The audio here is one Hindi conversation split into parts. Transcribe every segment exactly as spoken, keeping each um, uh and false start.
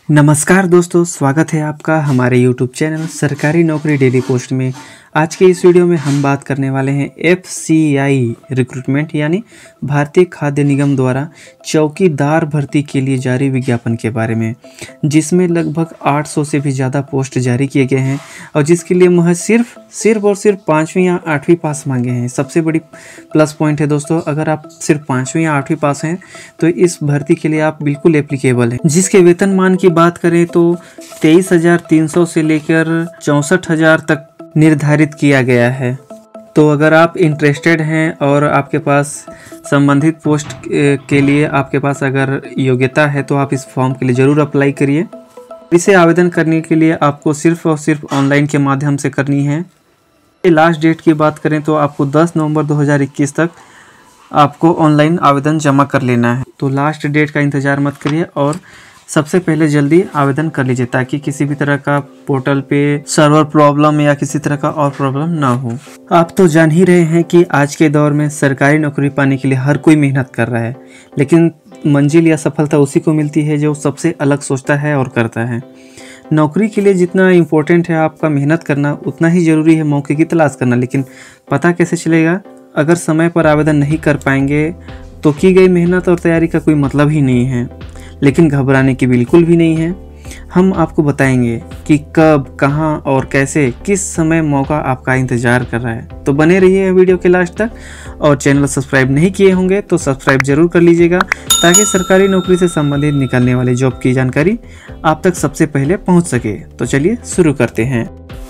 नमस्कार दोस्तों, स्वागत है आपका हमारे यूट्यूब चैनल सरकारी नौकरी डेली पोस्ट में। आज के इस वीडियो में हम बात करने वाले हैं एफ सी आई रिक्रूटमेंट यानी भारतीय खाद्य निगम द्वारा चौकीदार भर्ती के लिए जारी विज्ञापन के बारे में, जिसमें लगभग आठ सौ से भी ज़्यादा पोस्ट जारी किए गए हैं और जिसके लिए महज सिर्फ सिर्फ और सिर्फ पाँचवीं या आठवीं पास मांगे हैं। सबसे बड़ी प्लस पॉइंट है दोस्तों, अगर आप सिर्फ पाँचवीं या आठवीं पास हैं तो इस भर्ती के लिए आप बिल्कुल एप्लीकेबल हैं। जिसके वेतनमान की बात करें तो तेईस हजार तीन सौ से लेकर चौंसठ हजार तक निर्धारित किया गया है। तो अगर आप इंटरेस्टेड हैं और आपके पास संबंधित पोस्ट के लिए आपके पास अगर योग्यता है तो आप इस फॉर्म के लिए ज़रूर अप्लाई करिए। इसे आवेदन करने के लिए आपको सिर्फ और सिर्फ ऑनलाइन के माध्यम से करनी है। लास्ट डेट की बात करें तो आपको दस नवंबर दो हज़ार इक्कीस तक आपको ऑनलाइन आवेदन जमा कर लेना है। तो लास्ट डेट का इंतज़ार मत करिए और सबसे पहले जल्दी आवेदन कर लीजिए ताकि किसी भी तरह का पोर्टल पे सर्वर प्रॉब्लम या किसी तरह का और प्रॉब्लम ना हो। आप तो जान ही रहे हैं कि आज के दौर में सरकारी नौकरी पाने के लिए हर कोई मेहनत कर रहा है, लेकिन मंजिल या सफलता उसी को मिलती है जो सबसे अलग सोचता है और करता है। नौकरी के लिए जितना इम्पोर्टेंट है आपका मेहनत करना, उतना ही ज़रूरी है मौके की तलाश करना। लेकिन पता कैसे चलेगा? अगर समय पर आवेदन नहीं कर पाएंगे तो की गई मेहनत और तैयारी का कोई मतलब ही नहीं है। लेकिन घबराने की बिल्कुल भी नहीं है। हम आपको बताएंगे कि कब, कहां और कैसे, किस समय मौका आपका इंतज़ार कर रहा है। तो बने रहिए वीडियो के लास्ट तक और चैनल सब्सक्राइब नहीं किए होंगे तो सब्सक्राइब जरूर कर लीजिएगा ताकि सरकारी नौकरी से संबंधित निकलने वाले जॉब की जानकारी आप तक सबसे पहले पहुंच सके। तो चलिए शुरू करते हैं।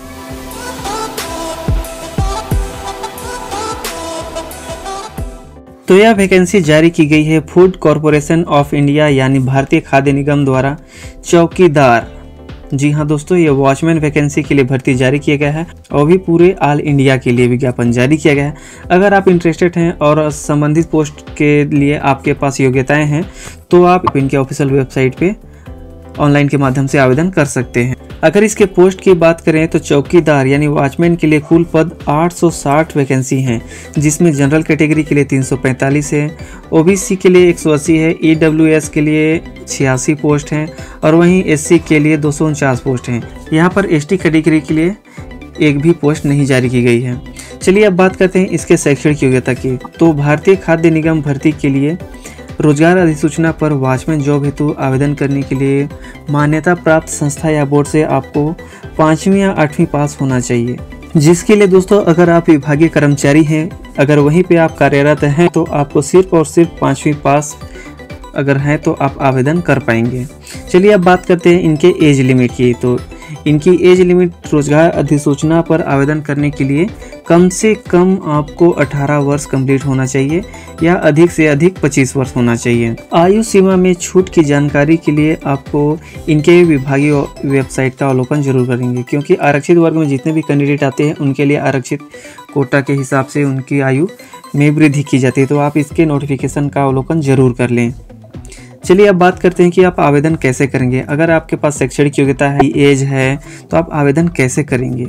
तो यह वैकेंसी जारी की गई है फूड कॉरपोरेशन ऑफ इंडिया यानी भारतीय खाद्य निगम द्वारा चौकीदार। जी हाँ दोस्तों, ये वॉचमैन वैकेंसी के लिए भर्ती जारी किया गया है और भी पूरे ऑल इंडिया के लिए विज्ञापन जारी किया गया है। अगर आप इंटरेस्टेड हैं और संबंधित पोस्ट के लिए आपके पास योग्यताएं हैं तो आप इनके ऑफिशियल वेबसाइट पे ऑनलाइन के माध्यम से आवेदन कर सकते हैं। अगर इसके पोस्ट की बात करें तो चौकीदार यानी वॉचमैन के लिए कुल पद आठ सौ साठ वैकेंसी हैं, जिसमें जनरल कैटेगरी के लिए तीन सौ पैंतालीस है, ओबीसी के लिए एक सौ अस्सी है, ईडब्ल्यूएस के लिए छियासी पोस्ट हैं और वहीं एससी के लिए दो सौ उनचास पोस्ट हैं। यहाँ पर एसटी कैटेगरी के लिए एक भी पोस्ट नहीं जारी की गई है। चलिए अब बात करते हैं इसके शैक्षणिक योग्यता की। तो भारतीय खाद्य निगम भर्ती के लिए रोजगार अधिसूचना पर वॉचमैन जॉब हेतु आवेदन करने के लिए मान्यता प्राप्त संस्था या बोर्ड से आपको पाँचवीं या आठवीं पास होना चाहिए। जिसके लिए दोस्तों अगर आप विभागीय कर्मचारी हैं, अगर वहीं पे आप कार्यरत हैं तो आपको सिर्फ और सिर्फ पाँचवीं पास अगर हैं तो आप आवेदन कर पाएंगे। चलिए अब बात करते हैं इनके एज लिमिट की। तो इनकी एज लिमिट रोजगार अधिसूचना पर आवेदन करने के लिए कम से कम आपको अठारह वर्ष कंप्लीट होना चाहिए या अधिक से अधिक पच्चीस वर्ष होना चाहिए। आयु सीमा में छूट की जानकारी के लिए आपको इनके विभागीय वेबसाइट का अवलोकन जरूर करेंगे, क्योंकि आरक्षित वर्ग में जितने भी कैंडिडेट आते हैं उनके लिए आरक्षित कोटा के हिसाब से उनकी आयु में वृद्धि की जाती है। तो आप इसके नोटिफिकेशन का अवलोकन जरूर कर लें। चलिए अब बात करते हैं कि आप आवेदन कैसे करेंगे। अगर आपके पास शैक्षणिक योग्यता है, एज है, तो आप आवेदन कैसे करेंगे?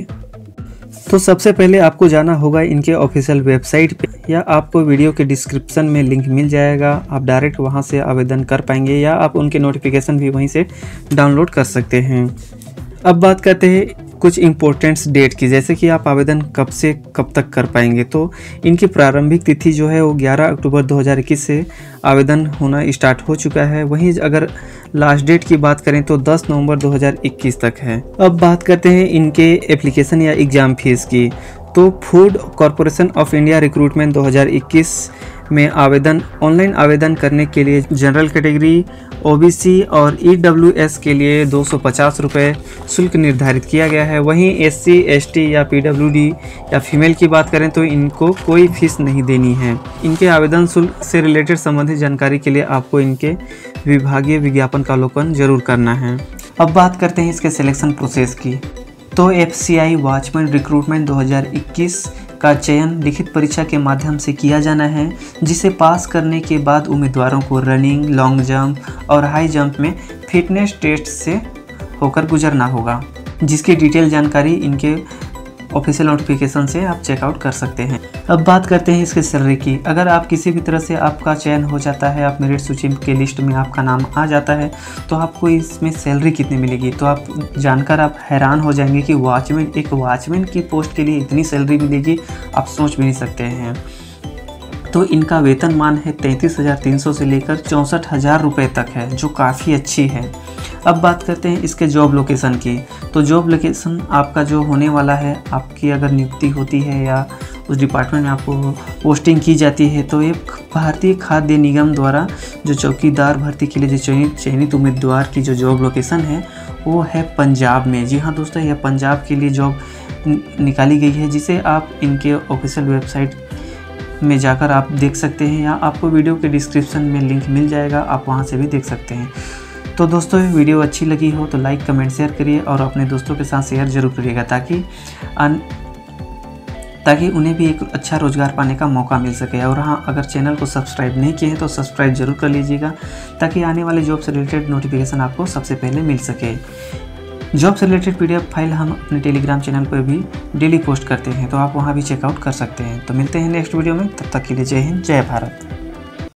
तो सबसे पहले आपको जाना होगा इनके ऑफिशियल वेबसाइट पे, या आपको वीडियो के डिस्क्रिप्शन में लिंक मिल जाएगा। आप डायरेक्ट वहां से आवेदन कर पाएंगे या आप उनके नोटिफिकेशन भी वहीं से डाउनलोड कर सकते हैं। अब बात करते हैं कुछ इम्पोर्टेंट्स डेट की, जैसे कि आप आवेदन कब से कब तक कर पाएंगे। तो इनकी प्रारंभिक तिथि जो है वो ग्यारह अक्टूबर दो हज़ार इक्कीस से आवेदन होना स्टार्ट हो चुका है। वहीं अगर लास्ट डेट की बात करें तो दस नवंबर दो हज़ार इक्कीस तक है। अब बात करते हैं इनके एप्लीकेशन या एग्ज़ाम फीस की। तो Food Corporation of India recruitment दो हज़ार इक्कीस में आवेदन ऑनलाइन आवेदन करने के लिए जनरल कैटेगरी, ओबीसी और ईडब्ल्यूएस के लिए दो सौ पचास रुपये शुल्क निर्धारित किया गया है। वहीं एससी, एसटी या पीडब्ल्यूडी या फीमेल की बात करें तो इनको कोई फीस नहीं देनी है। इनके आवेदन शुल्क से रिलेटेड संबंधित जानकारी के लिए आपको इनके विभागीय विज्ञापन का अवलोकन जरूर करना है। अब बात करते हैं इसके सिलेक्शन प्रोसेस की। तो F C I watchman recruitment दो हज़ार इक्कीस का चयन लिखित परीक्षा के माध्यम से किया जाना है, जिसे पास करने के बाद उम्मीदवारों को रनिंग, लॉन्ग जंप और हाई जंप में फिटनेस टेस्ट से होकर गुजरना होगा, जिसकी डिटेल जानकारी इनके ऑफिशियल नोटिफिकेशन से आप चेकआउट कर सकते हैं। अब बात करते हैं इसके सैलरी की। अगर आप किसी भी तरह से आपका चयन हो जाता है, आप मेरिट सूची के लिस्ट में आपका नाम आ जाता है, तो आपको इसमें सैलरी कितनी मिलेगी, तो आप जानकर आप हैरान हो जाएंगे कि वॉचमैन, एक वॉचमैन की पोस्ट के लिए इतनी सैलरी मिलेगी, आप सोच भी नहीं सकते हैं। तो इनका वेतनमान है तैंतीस हज़ार तीन सौ से लेकर चौंसठ हज़ार रुपये तक है, जो काफ़ी अच्छी है। अब बात करते हैं इसके जॉब लोकेशन की। तो जॉब लोकेशन आपका जो होने वाला है, आपकी अगर नियुक्ति होती है या उस डिपार्टमेंट में आपको पोस्टिंग की जाती है, तो ये भारतीय खाद्य निगम द्वारा जो चौकीदार भर्ती के लिए जो चयनित चयनित उम्मीदवार की जो जॉब लोकेशन है वो है पंजाब में। जी हाँ दोस्तों, यह पंजाब के लिए जॉब निकाली गई है, जिसे आप इनके ऑफिशियल वेबसाइट में जाकर आप देख सकते हैं, या आपको वीडियो के डिस्क्रिप्शन में लिंक मिल जाएगा, आप वहां से भी देख सकते हैं। तो दोस्तों, ये वीडियो अच्छी लगी हो तो लाइक कमेंट शेयर करिए और अपने दोस्तों के साथ शेयर जरूर करिएगा, ताकि अन ताकि उन्हें भी एक अच्छा रोज़गार पाने का मौका मिल सके। और हाँ, अगर चैनल को सब्सक्राइब नहीं किए हैं तो सब्सक्राइब जरूर कर लीजिएगा, ताकि आने वाले जॉब से रिलेटेड नोटिफिकेशन आपको सबसे पहले मिल सके। जॉब से रिलेटेड पीडीएफ फाइल हम अपने टेलीग्राम चैनल पर भी डेली पोस्ट करते हैं, तो आप वहां भी चेकआउट कर सकते हैं। तो मिलते हैं नेक्स्ट वीडियो में, तब तक के लिए जय हिंद, जय भारत।